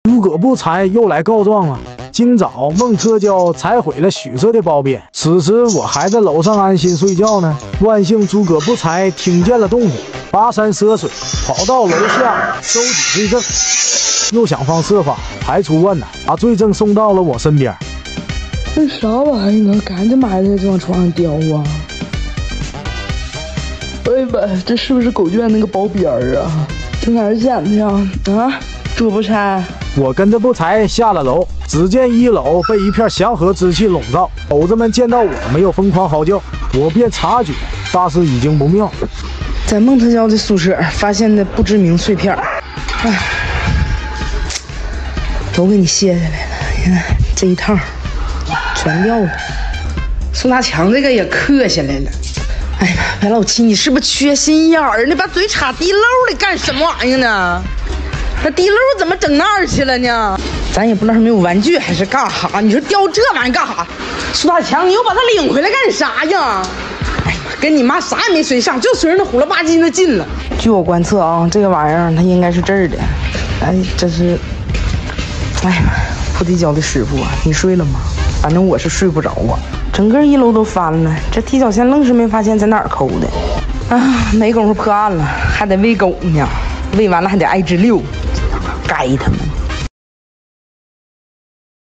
诸葛不才又来告状了。今早孟特娇踩毁了许设的包边，此时我还在楼上安心睡觉呢。万幸诸葛不才听见了动静，跋山涉水跑到楼下收集罪证，又想方设法排除万难，把罪证送到了我身边。 这啥玩意儿？赶紧埋汰就往床上叼啊！喂喂，这是不是狗圈那个包边儿啊？在哪儿捡的呀？啊，诸葛不才。 我跟着不才下了楼，只见1楼被一片祥和之气笼罩。狗子们见到我没有疯狂嚎叫，我便察觉大事已经不妙。 在孟特娇的宿舍发现的不知名碎片，哎，都给你卸下来了。你看这一套全掉了。宋大强这个也刻下来了。哎呀，白老七，你是不是缺心眼儿？你把嘴插地漏里干什么玩意儿呢？那地漏怎么整那儿去了呢？咱也不知道是没有玩具还是干哈。你说叼这玩意儿干哈？苏大强，你又把他领回来干啥呀？哎呀，跟你妈啥也没随上，就随着那虎了吧唧的进了。据我观测啊，这个玩意儿它应该是这儿的。哎，这是，哎呀，菩提教的师傅啊，你睡了吗？反正我是睡不着啊，整个1楼都翻了，这踢脚线愣是没发现在哪儿抠的。啊，没工夫破案了，还得喂狗呢，喂完了还得挨只遛，该他们。